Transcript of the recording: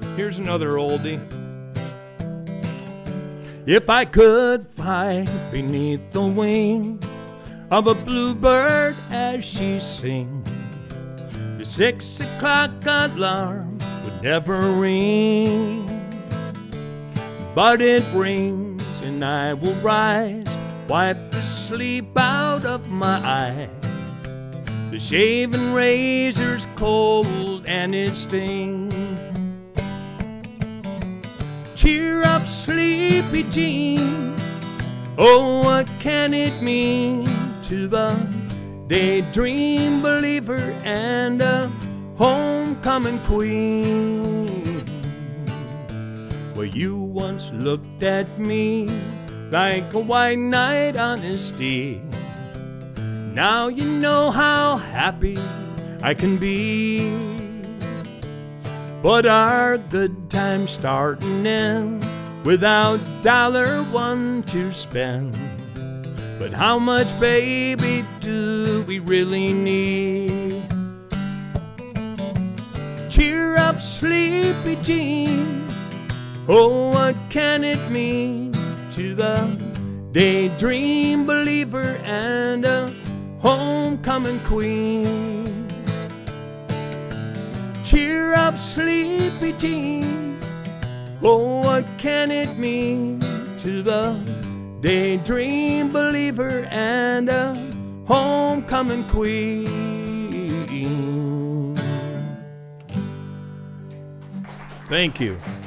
Here's another oldie. If I could fly beneath the wing of a bluebird as she sings, the 6 o'clock alarm would never ring. But it rings and I will rise, wipe the sleep out of my eyes. The shaving razor's cold and it stings. Cheer up, sleepy Jean. Oh, what can it mean to the daydream believer and a homecoming queen? Well, you once looked at me like a white knight on his steed. Now you know how happy I can be. But our good time's starting in without $1 to spend. But how much, baby, do we really need? Cheer up, sleepy Jean. Oh, what can it mean to the daydream believer and a homecoming queen? Cheer up, sleepy Jean. Oh, what can it mean to the daydream believer and a homecoming queen? Thank you.